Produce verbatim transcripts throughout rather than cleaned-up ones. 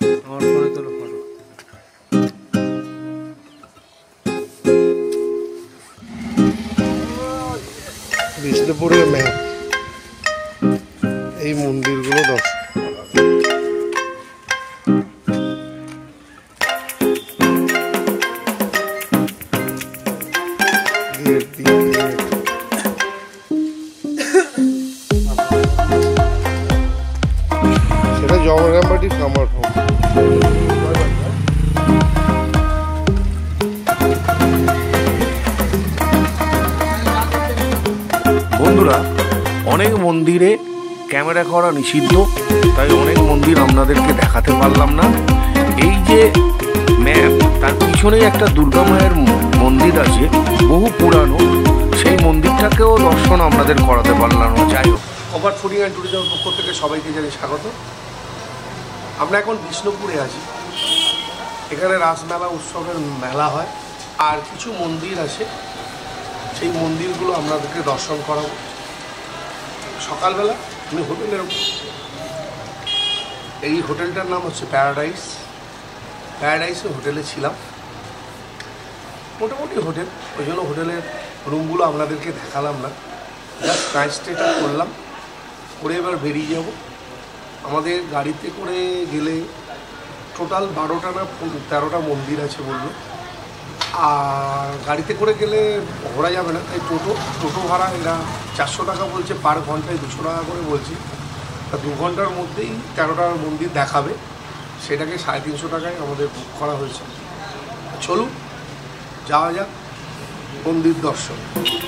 আমার ফোনে তোলো ফটো। বিষ্ণুপুরের ম্যাপ, এই মন্দিরগুলো দর্শন। সেটা জমরামবাটির কামার ফোন। বন্ধুরা, অনেক মন্দিরে ক্যামেরা করা নিষিদ্ধ, তাই অনেক মন্দির আপনাদেরকে দেখাতে পারলাম না। এই যে ম্যাপ, তার পিছনেই একটা দুর্গা মায়ের মন্দির আছে, বহু পুরানো। সেই মন্দিরটাকেও দর্শন আপনাদের করাতে পারলাম না। যাই হোক, ওভার ফুডিং অ্যান্ড ট্যুরিজমের পক্ষ থেকে সবাইকে জানাই স্বাগত। আমরা এখন বিষ্ণুপুরে আছি। এখানে রাসমেলা উৎসবের মেলা হয়, আর কিছু মন্দির আছে, সেই মন্দিরগুলো আপনাদেরকে দর্শন করাবো। সকালবেলা আমি হোটেলের, এই হোটেলটার নাম হচ্ছে প্যারাডাইস। প্যারাডাইসে হোটেলে ছিলাম, মোটামুটি হোটেল, ওই জন্য হোটেলের রুমগুলো আপনাদেরকে দেখালাম না, জাস্ট নাইট স্টেটা করলাম, করে এবার বেরিয়ে যাব। আমাদের গাড়িতে করে গেলে টোটাল বারোটা না তেরোটা মন্দির আছে বললো, আর গাড়িতে করে গেলে ঘোরা যাবে না, তাই টোটো টোটো ভাড়া এরা চারশো টাকা বলছে, পার ঘন্টায় দুশো টাকা করে বলছে। তা দু ঘন্টার মধ্যেই তেরোটার মন্দির দেখাবে, সেটাকে সাড়ে তিনশো টাকায় আমাদের বুক করা হয়েছে। চলুন যাওয়া যাক মন্দির দর্শন।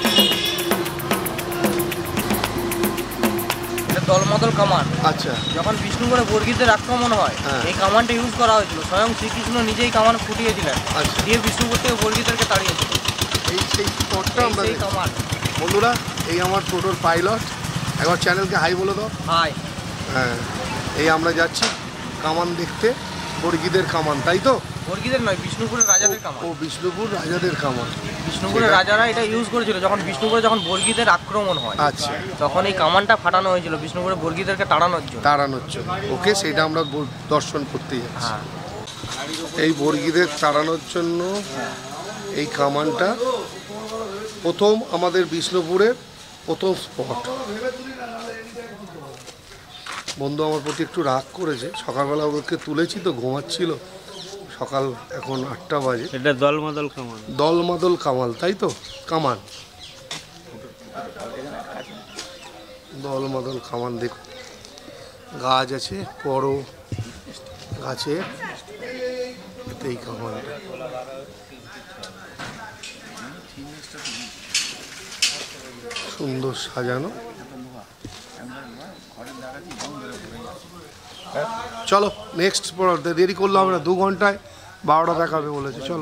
দলমদল কামান। আচ্ছা, যখন বিষ্ণুপুরে বর্গীদের আক্রমণ হয়, এই কামানটা ইউজ করা হয়েছিল। স্বয়ং শ্রীকৃষ্ণ নিজেই কামান ফুটিয়েছিলেন, দিয়ে বিষ্ণুপুর থেকে বর্গীদেরকে তাড়িয়েছিল। এই সেই স্পটটা আমরা এই কামান। বন্ধুরা, এই আমার টোটোর পাইলট, একবার চ্যানেলকে হাই বলে দাও। হাই। হ্যাঁ, এই আমরা যাচ্ছি কামান দেখতে, বর্গীদের কামান, তাই তো? বর্গীদের নয়, বিষ্ণুপুরের রাজাদের কামান। ও, বিষ্ণুপুর রাজাদের কামান। বিষ্ণুপুরের রাজারা এটা ইউজ করেছিল যখন বিষ্ণুপুরে যখন বর্গীদের আক্রমণ হয়। আচ্ছা, তখন এই কামানটা ফাটানো হয়েছিল বিষ্ণুপুরে বর্গীদেরকে তাড়ানোর জন্য। তাড়ানোর জন্য। ওকে, সেটা আমরা দর্শন করতে যাচ্ছি। হ্যাঁ, এই বর্গীদের তাড়ানোর জন্য এই কামানটা প্রথম আমাদের বিষ্ণুপুরের প্রথম স্পট। বন্ধু আমার প্রতি একটু রাগ করেছে, সকালবেলা ওদেরকে তুলেছি তো ঘুমাচ্ছিল, সকাল এখন আটটা বাজে। এটা দলমাদল কামান। দলমাদল কামাল, তাই তো? কামান, দলমাদল কামান। দেখুন, গাছ আছে, বড় গাছে এই কামানটা। সুন্দর সাজানো। চলো নেক্সট, দেরি করলাম আমরা, দু ঘন্টায় বারোটা দেখাবে বলেছে। চলো,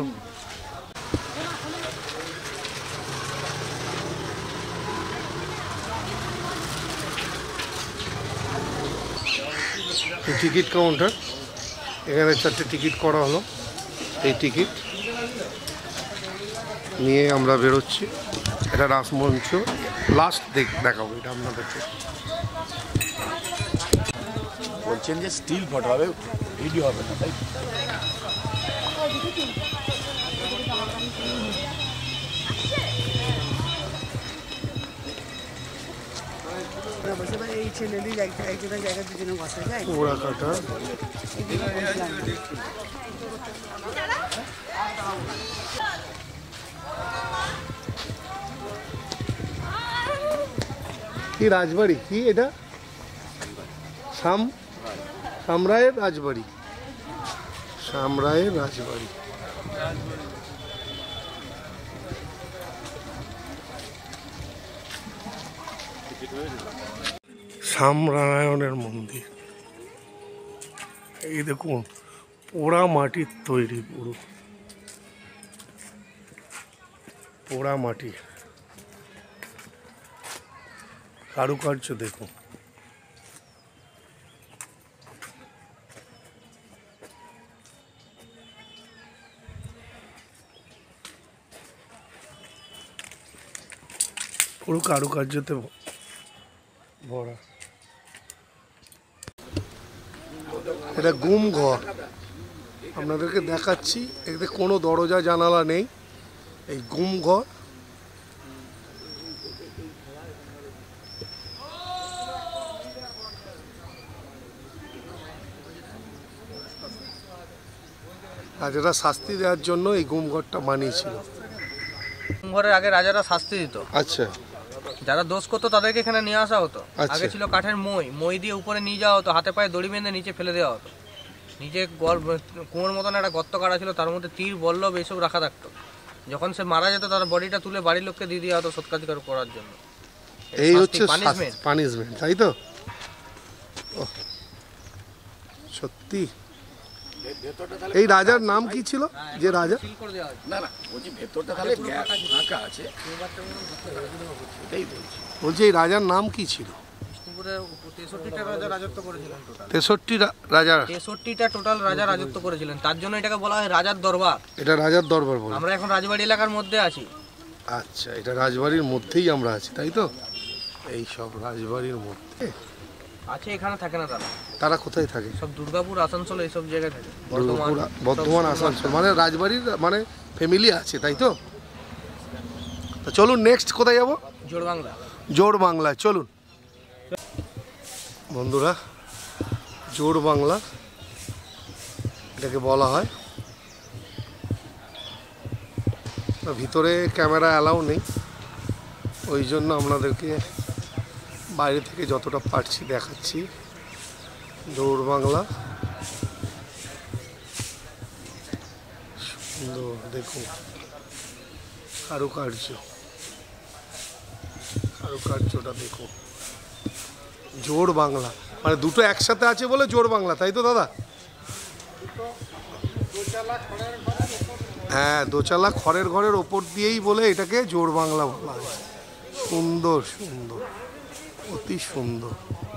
টিকিট কাউন্টার, এখানে চারটে টিকিট করা হলো। এই টিকিট নিয়ে আমরা বেরোচ্ছি। এটা রাসমঞ্চ, লাস্ট দেখ দেখাবো এটা আপনাদেরকে। বলছেন যে স্টিল ফটো হবে, ভিডিও হবে না, তাই? ওরা কাটা কি রাজবাড়ি, কি এটা? সাম সামরায়ের রাজবাড়ি, সামরায়ের রাজবাড়ি। সামনারায়ণের মন্দির। এই দেখুন, পোড়া মাটির তৈরি, পুরো পোড়া মাটি, কারুকার্য দেখুন। পুরো কারুকার্যতে ভরা। এটা গুম ঘর। আপনাদেরকে দেখাচ্ছি, এতে কোনো দরজা জানালা নেই, এই গুম ঘর। রাজারা শাস্তি দেওয়ার জন্য এই গুম ঘরটা বানিয়েছিল। গুম ঘরের আগে রাজারা শাস্তি দিত। আচ্ছা, যারা দোষ করতো তাদেরকে এখানে নিয়ে আসা হতো। আচ্ছা। আগে ছিল কাঠের মই, মই দিয়ে উপরে নিয়ে যাওয়া হতো, হাতে পায়ে দড়ি বেঁধে নিচে ফেলে দেওয়া হতো। নিচে কুয়োর মতন একটা গর্ত কাটা ছিল, তার মধ্যে তীর বল্লভ এইসব রাখা থাকতো। যখন সে মারা যেত তার বডিটা তুলে বাড়ির লোককে দিয়ে দেওয়া হতো সৎকাজ করার জন্য। এই হচ্ছে পানিশমেন্ট, তাই তো? সত্যি। এই রাজার নাম কি ছিল? যে রাজা না না বলছি ভেতরটা তাহলে ফাঁকা আছে, বলছি এই রাজার নাম কি ছিল? তেষট্টিটা রাজা রাজত্ব করেছিলেন। তেষট্টি রাজা তেষট্টিটা টোটাল রাজা রাজত্ব করেছিলেন, তার জন্য এটাকে বলা হয় রাজার দরবার। এটা রাজার দরবার বলে। আমরা এখন রাজবাড়ি এলাকার মধ্যে আছি। আচ্ছা, এটা রাজবাড়ির মধ্যেই আমরা আছি, তাই তো? এই সব রাজবাড়ির মধ্যে আছে, এখানে থাকে না তারা। তারা কোথায় থাকে? সব দুর্গাপুর, আসানসোল এইসব জায়গায় থাকে। দুর্গাপুর, বর্ধমান, আসানসোল, মানে রাজবাড়ির মানে ফ্যামিলি আছে, তাই তো? চলুন নেক্সট কোথায় যাবো? জোড় বাংলা। জোড় বাংলায় চলুন বন্ধুরা। জোড় বাংলা এটাকে বলা হয়। ভিতরে ক্যামেরা অ্যালাউ নেই, ওই জন্য আপনাদেরকে বাইরে থেকে যতটা পারছি দেখাচ্ছি। জোড় বাংলা সুন্দর, দেখুন কারুকার্য, কারুকার্যটা দেখুন। জোড় বাংলা মানে দুটো একসাথে আছে বলে জোড় বাংলা, তাই তো দাদা? হ্যাঁ, দোচালা খড়ের ঘরের ওপর দিয়েই বলে এটাকে জোড় বাংলা বলা হয়। সুন্দর সুন্দর, অতি সুন্দর।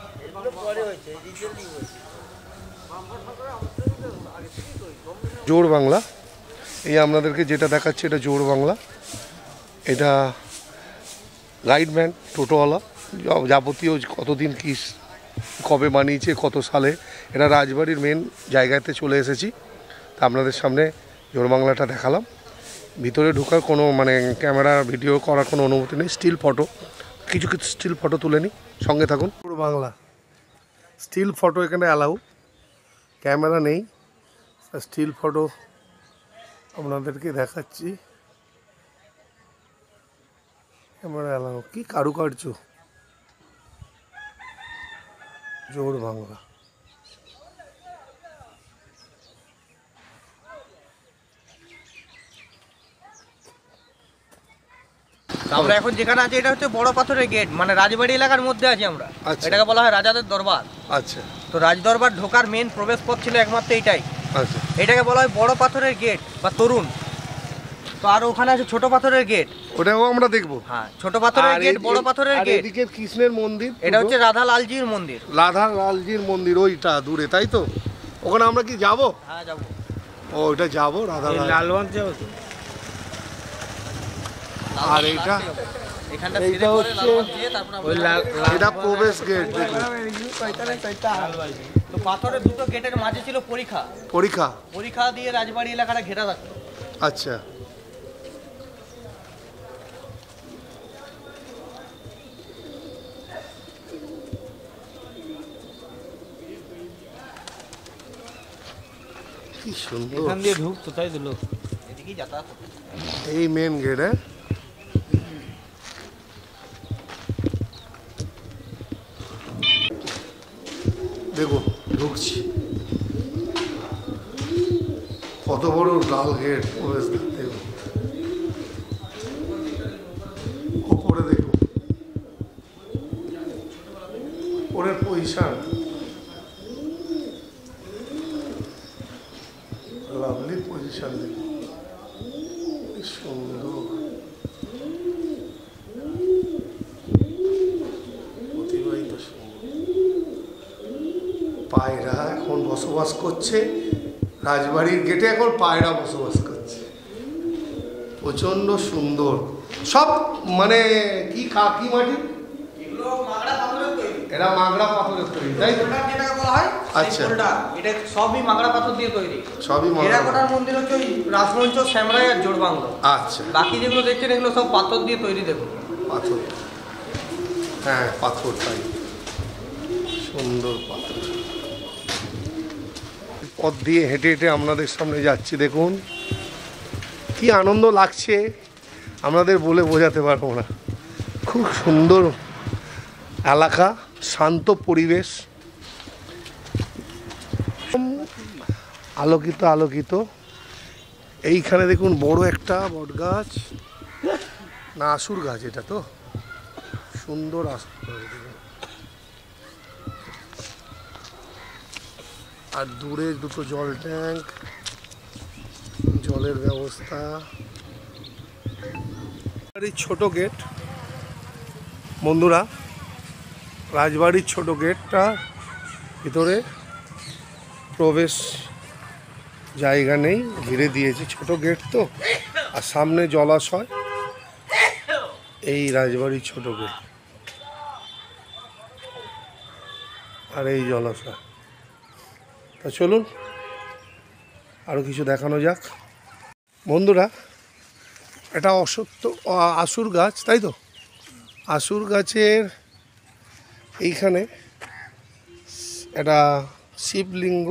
জোড় বাংলা, এই আপনাদেরকে যেটা দেখাচ্ছে এটা জোড় বাংলা। এটা গাইডম্যান, টোটোওয়ালা, যাবতীয় কতদিন কি কবে বানিয়েছে, কত সালে, এটা রাজবাড়ির মেন জায়গাতে চলে এসেছি। তা আপনাদের সামনে জোড় বাংলাটা দেখালাম। ভিতরে ঢোকার কোনো মানে ক্যামেরা ভিডিও করার কোনো অনুমতি নেই। স্টিল ফটো, কিছু কিছু স্টিল ফটো তুলে নিই, সঙ্গে থাকুন। জোড় বাংলা স্টিল ফটো এখানে অ্যালাউ, ক্যামেরা নেই, স্টিল ফটো আপনাদেরকে দেখাচ্ছি। ক্যামেরা অ্যালাউ, কি কারুকার্য! জোড় বাংলা। আমরা এখন যেখানে আছি এটা হচ্ছে বড় পাথরের গেট, মানে রাজবাড়ি এলাকার মধ্যে আছি আমরা। আচ্ছা। এটাকে বলা হয় রাজাদের দরবার। আচ্ছা, তো রাজদরবার ঢোকার মেন প্রবেশ পথ ছিল একমাত্র এইটাই। আচ্ছা, এটাকে বলা হয় বড় পাথরের গেট বা তরুণ। তো আর ওখানে আছে ছোট পাথরের গেট, ওটাও আমরা দেখবো। হ্যাঁ, ছোট পাথরের গেট, বড় পাথরের গেট। এদিকে কৃষ্ণের মন্দির, এটা হচ্ছে রাধা লালজির মন্দির। রাধা লালজির মন্দির ওইটা দূরে, তাই তো? ওখানে আমরা কি যাব? হ্যাঁ, যাবো। ও, ওইটা যাবো, রাধা লালবাগ যাবো তো। আর এইটা এখানটা এইটা হচ্ছে এটা প্রবেশ গেট। তো পাথরের দুটো গেটের মাঝে ছিল পরীক্ষা। পরীক্ষা পরীক্ষা দিয়ে রাজবাড়ি এলাকাটা ঘেরা থাকতো। আচ্ছা, কি সুন্দর। এখান দিয়ে ঢুকতো, তাই তো লোক এদিকেই যাতায়াত হতো। এই মেন গেট। হ্যাঁ, দেখো ঢুকছি, কত বড় লাল গেট। প্রবেশ দেখো, ওপরে দেখো, ওপরের পজিশন লাভলি পজিশন, দেখো কি সুন্দর, অতিবাহিত সুন্দর। পায়রা এখন বসবাস করছে রাজবাড়ির গেটে, এখন পায়রা বসবাস করছে। প্রচন্ড সুন্দর সব, মানে কি কাকি মাটি, এগুলো মাগড়া পাথরের তৈরি। এরা মাগড়া পাথরের তৈরি, তাই তো? বোল্ডার যেটাকে বলা হয়, আচ্ছা। বোল্ডার এটা সবই মাগড়া পাথর দিয়ে তৈরি। সবই মাগড়া। টেরাকোটার মন্দির হচ্ছে ওই রাজমঞ্চ, শ্যামরাই আর জোড়বাংলো। আচ্ছা, বাকি যেগুলো দেখছেন এগুলো সব পাথর দিয়ে তৈরি। দেখুন পাথর, হ্যাঁ পাথর, তাই সুন্দর পাথর। পথ দিয়ে হেঁটে হেঁটে আপনাদের সামনে যাচ্ছি, দেখুন কি আনন্দ লাগছে আপনাদের বলে বোঝাতে পারবো না। খুব সুন্দর এলাকা, শান্ত পরিবেশ, আলোকিত আলোকিত। এইখানে দেখুন বড় একটা বট গাছ, না আসুর গাছ, এটা তো সুন্দর আসুর গাছ দেখুন। আর দূরে দুটো জল ট্যাঙ্ক, জলের ব্যবস্থা। রাজবাড়ির ছোট গেট বন্ধুরা, রাজবাড়ির ছোট গেটটা ভিতরে প্রবেশ জায়গা নেই, ঘিরে দিয়েছে, ছোট গেট তো। আর সামনে জলাশয়, এই রাজবাড়ির ছোট গেট আর এই জলাশয়। তা চলুন আরও কিছু দেখানো যাক বন্ধুরা। এটা অসত্য আসুর গাছ, তাই তো? আসুর গাছের এইখানে একটা শিবলিঙ্গ,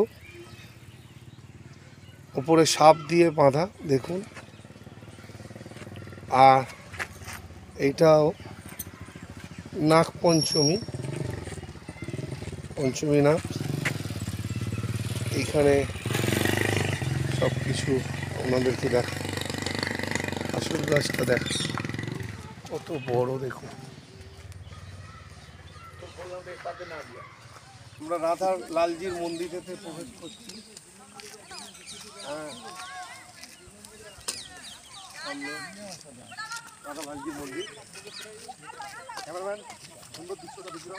ওপরে সাপ দিয়ে বাঁধা দেখুন। আর এইটাও নাগ পঞ্চমী, পঞ্চমী নাগ। এইখানে সব কিছু আপনাদেরকে দেখা, আসল গাছটা দেখা কত বড় দেখুন। আমরা রাধা লালজির মন্দিরেতে প্রবেশ করছি। হ্যাঁ, সামনে রাধা লালজির মন্দির। ক্যামেরাম্যান সুন্দর দৃশ্যটা দেখুন।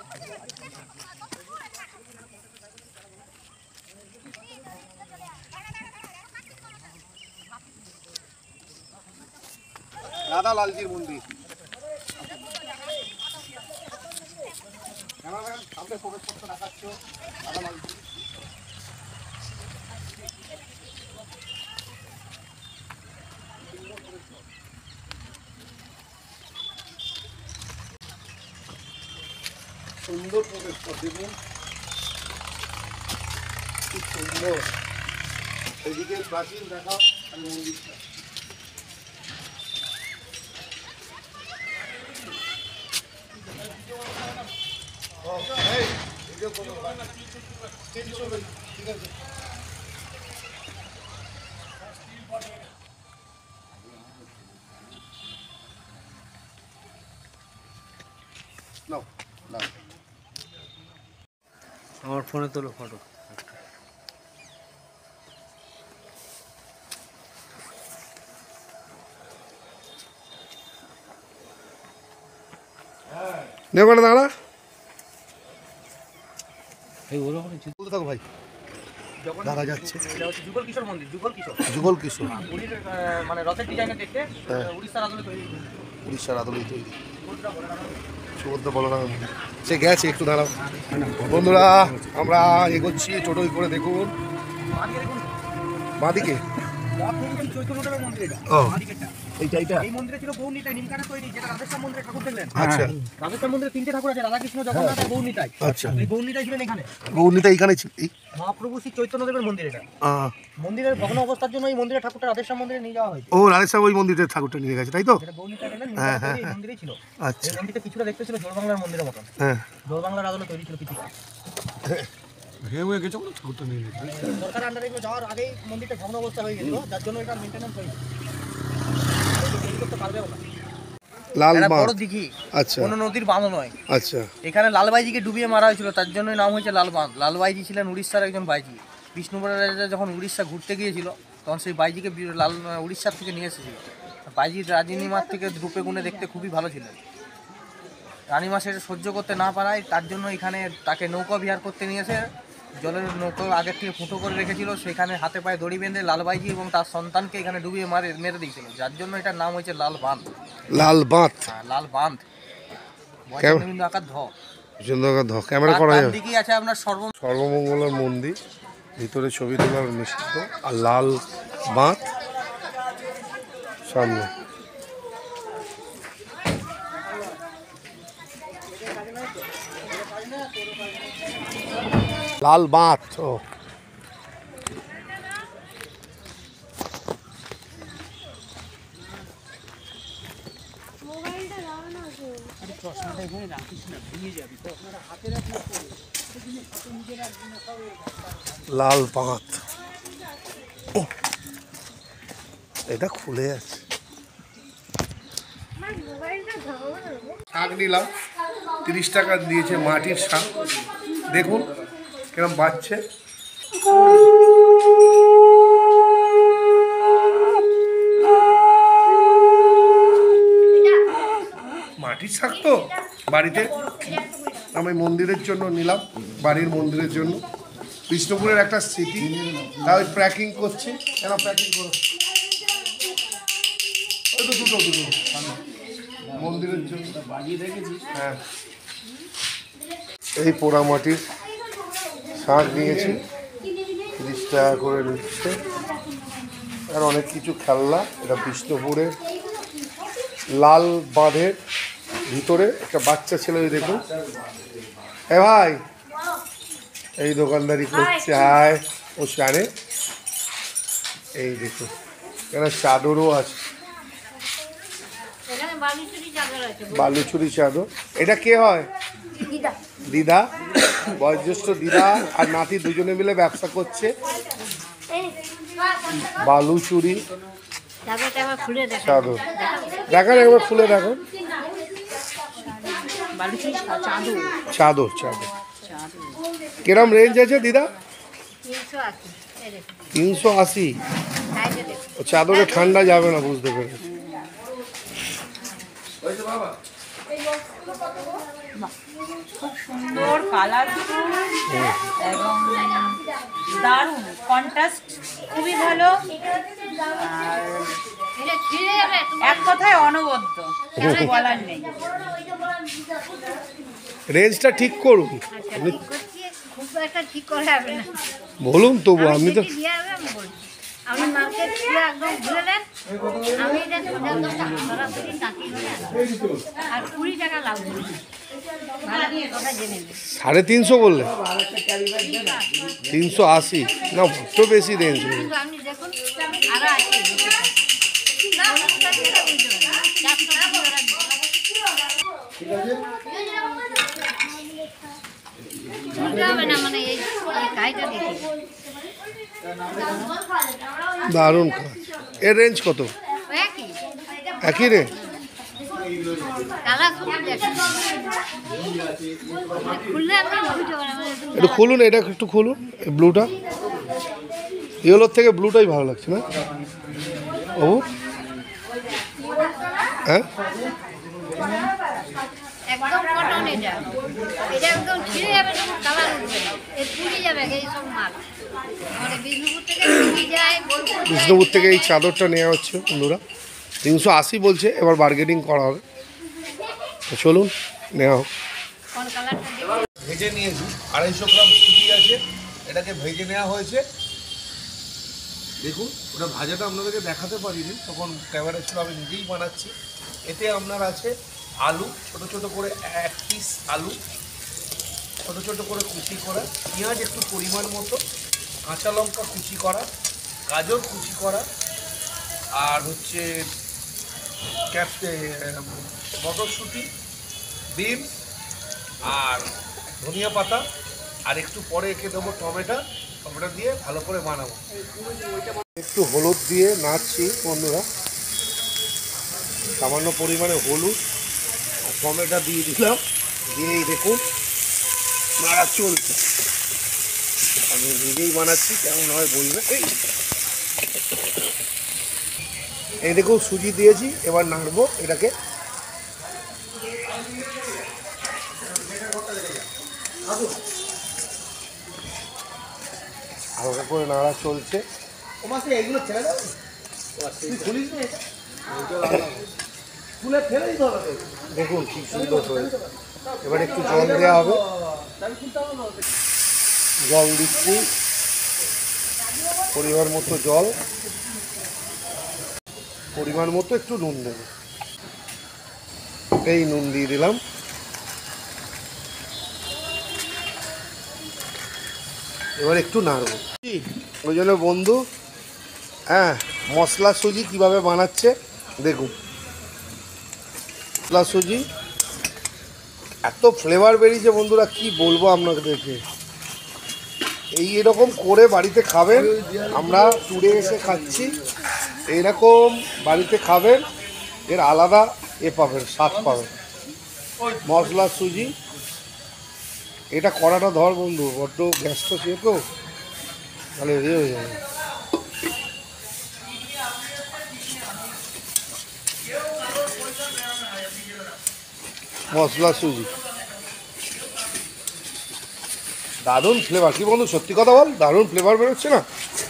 রাধা লালজির মন্দির। সামনে প্রবেশ করতে দেখাচ্ছ রাধা লালজি। সুন্দর প্রবেশ পথ দেখুন, খুব সুন্দর। এদিকে প্রাচীন দেখা আর মন্দিরটা। আমার ফোনে তোলো ফটো। নে ওখানে দাঁড়া, এই বলো বলতে থাকো ভাই। দেখা যাচ্ছে এটা হচ্ছে যুগল কিশোর মন্দির। যুগল কিশোর, যুগল কিশোর, উড়ির মানে রথের ডিজাইনে দেখতে হ্যাঁ। উড়িষ্যার আদলে তৈরি। উড়িষ্যার আদলেই তৈরি সুভদ্রা বলরাম। সে গেছে, একটু দাঁড়াও বন্ধুরা, আমরা এগোচ্ছি টোটোই করে। দেখুন বাঁদিকে চৈতন্যদেবের মন্দির এটা। ও বাঁদিকেরটা। এইটা এইটা এই মন্দিরে ছিল বৌনিটাই নিমকাঠে তৈরি, যেটা রাধেশ্যাম মন্দিরে ঠাকুর দেখলেন। আচ্ছা রাধেশ্যাম মন্দিরে তিনটে ঠাকুর আছে, রাধাকৃষ্ণ, জগন্নাথ আর বৌনিটাই। আচ্ছা। এই বৌনিটাই ছিলেন এখানে। গৌরনীতা এইখানে ছিল। এই মহাপ্রভু শ্রী চৈতন্যদেবের মন্দির এটা। আহ, মন্দিরের ভগ্ন অবস্থার জন্য এই মন্দিরের ঠাকুরটা রাধেশ্যাম মন্দিরে নিয়ে যাওয়া হয়েছে। ও রাধেশ্যাম ওই মন্দিরের ঠাকুরটা নিয়ে গেছে, তাই তো? যেটা বৌনিটা গেলেন হ্যাঁ, হ্যাঁ, এই মন্দিরেই ছিল। আচ্ছা এই মন্দিরটা কিছুটা দেখতে ছিল জোড়বাংলার মন্দিরের মতন। হ্যাঁ, জোড়বাংলার আদলে তৈরি ছিল কিছুটা। ঠাকুরটা নিয়ে গেছে। সরকার আন্ডারে এগুলো যাওয়ার আগেই মন্দিরটা ভগ্ন অবস্থা হয়ে গেছিল, যার জন্য এটা মেনটেন্যান্স হয়েছে। তৈরি করতে পারবেও না। লাল এটা বাঁধ। বড় দিঘি, আচ্ছা কোনো নদীর বাঁধ নয়। আচ্ছা এখানে লালবাইজিকে ডুবিয়ে মারা হয়েছিল, তার জন্যই নাম হয়েছে লাল বাঁধ। লালবাইজি ছিলেন উড়িষ্যার একজন বাইজি। বিষ্ণুপুরের রাজা যখন উড়িষ্যা ঘুরতে গিয়েছিল, তখন সেই বাইজিকে বি- লাল উড়িষ্যার থেকে নিয়ে এসেছিল। বাইজি রাজনীমার থেকে রূপে গুণে দেখতে খুবই ভালো ছিলেন। রানীমা সেটা সহ্য করতে না পারায় তার জন্য এখানে তাকে নৌকা বিহার করতে নিয়েছে। জলের নৌকা আগের থেকে ফুটো করে রেখেছিল, সেখানে হাতে পায়ে দড়ি বেঁধে লালবাইজি এবং তার সন্তানকে এখানে ডুবিয়ে মারে মেরে দিয়েছিল, যার জন্য এটার নাম হয়েছে লাল বাঁধ। লাল বাঁধ। হ্যাঁ, লাল বাঁধ, কেমন? বিন্দু আকার ধ। সুন্দর ক্যামেরা করা যাবে। দিকেই আছে আপনার সর্ব সর্বমঙ্গলার মন্দির, ভিতরে ছবি তোলার নিষিদ্ধ, আর লাল বাঁধ সামনে। লাল বাঁধ ও লাল বাঁধ, এটা খুলে আছে। শাক নিলাম, তিরিশ টাকা দিয়েছে, মাটির শাক। দেখুন কিরম বাজছে। মাটির শাক তো বাড়িতে আমি মন্দিরের জন্য নিলাম, বাড়ির মন্দিরের জন্য। বিষ্ণুপুরের একটা স্মৃতি, তাই প্যাকিং করছি। কেন প্যাকিং করো? ওই তো দুটো দুটো মন্দিরের জন্য বাজিয়ে রেখেছি। হ্যাঁ, এই পোড়ামাটির শাক নিয়েছি, তিরিশ টাকা করে নিচ্ছে। আর অনেক কিছু খেলনা। এটা বিষ্ণুপুরের লাল বাঁধের ভিতরে একটা বাচ্চা ছেলে, ওই দেখুন। এ ভাই, এই দোকানদারি করছে। হায়, ও জানে। এই দেখুন এখানে চাদরও আছে, বালুচুরি চাদর। এটা কে হয়? দিদা, বয়োজ্যেষ্ঠ দিদা আর নাতি দুজনে মিলে ব্যবসা করছে। বালুচুরি চাদর, দেখান একবার খুলে দেখো। চাদর চাদর কিরম রেঞ্জ আছে দিদা? তিনশো আশি। চাদরে ঠান্ডা যাবে না, বুঝতে পেরেছি। খুব সুন্দর কালারফুল এবং দারুণ কন্ট্রাস্ট, খুবই ভালো। আর এক কথায় অনবদ্য, কিছু বলার নেই। রেঞ্জটা ঠিক করুন, বলুন তবু। আমি তো আমি মার্কেট পুরো একদম ঘুরে নেন, আমি এটা সরাসরি নাকি আর কুড়ি টাকা লাভ করি। সাড়ে তিনশো বললে? তিনশো আশি না, বড্ড বেশি রেঞ্জ। আপনি দেখুন আরো আছে, না মানে এই গাড়িটা দেখি দারুণ কাজ। এর রেঞ্জ কত? একই রে? একটু খুলুন, এটা একটু খুলুন, ব্লুটা। ইয়েলোর থেকে ব্লুটাই ভালো লাগছে না ও? হ্যাঁ, একদম কটন। এটা এটা একদম ছিঁড়ে যাবে, কালার উঠবে না, এ পুড়ে যাবে এই সব মাল। মানে বিষ্ণুপুর থেকে যায়, বিষ্ণুপুর থেকে এই চাদরটা নেওয়া হচ্ছে বন্ধুরা, তিনশো আশি বলছে। এবার বার্গেনিং করা হবে, চলুন নেওয়া হোক। ভেজে নিয়েছি, আড়াইশো গ্রাম সুজি আছে, এটাকে ভেজে নেওয়া হয়েছে। দেখুন, ওটা ভাজাটা আপনাদেরকে দেখাতে পারিনি, তখন ক্যামেরা ছিল, আমি নিজেই বানাচ্ছি। এতে আপনার আছে আলু, ছোট ছোট করে এক পিস আলু ছোট ছোট করে কুচি করা, পেঁয়াজ একটু পরিমাণ মতো, কাঁচা লঙ্কা কুচি করা, গাজর কুচি করা, আর হচ্ছে ক্যাপসে মটরশুঁটি, বিন আর ধনিয়া পাতা, আর একটু পরে এঁকে দেবো টমেটো। টমেটো দিয়ে ভালো করে বানাবো। একটু হলুদ দিয়ে নাড়ছি বন্ধুরা, সামান্য পরিমাণে হলুদ আর টমেটো দিয়ে দিলাম। দিয়েই দেখুন নাড়া চলছে। আমি নিজেই বানাচ্ছি, কেমন হয় বলবে। এই এই দেখুন সুজি দিয়েছি, এবার নাড়বো এটাকে। হালকা করে নাড়া চলছে। দেখুন কি সুন্দর হয়েছে। এবার একটু জল দেওয়া হবে, জল দিচ্ছি পরিমাণ মতো জল, পরিমাণ মতো একটু নুন দেবো, এই নুন দিয়ে দিলাম। এবার একটু নাড়ব। ওই জন্য বন্ধু, হ্যাঁ, মশলা সুজি কিভাবে বানাচ্ছে দেখুন। মশলা সুজি এত ফ্লেভার বেরিয়েছে বন্ধুরা, কি বলবো আপনাদেরকে। এই এরকম করে বাড়িতে খাবেন, আমরা ট্যুরে এসে খাচ্ছি, এইরকম বাড়িতে খাবেন, এর আলাদা এ পাবেন, স্বাদ পাবেন। মশলা সুজি, এটা করাটা ধর বন্ধু, বড্ড গ্যাসটা সে তো তাহলে এ হয়ে যাবে। মশলা সুজি দারুণ ফ্লেভার, কি বন্ধু সত্যি কথা বল, দারুণ ফ্লেভার বেরোচ্ছে না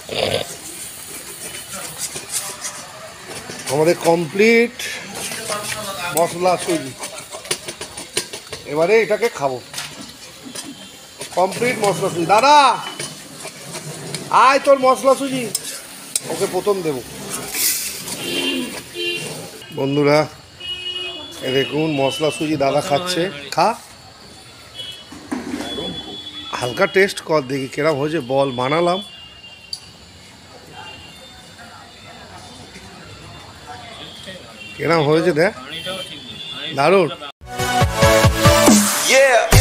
আমাদের কমপ্লিট মশলা সুজি। এবারে এটাকে খাবো, কমপ্লিট মশলা সুজি। দাদা আয় তোর মশলা সুজি, ওকে প্রথম দেব। বন্ধুরা দেখুন মশলা সুজি দাদা খাচ্ছে, খা হালকা টেস্ট কর দেখি কিরম হয়েছে বল। বানালাম কিরম হয়েছে দেখ, দারুণ।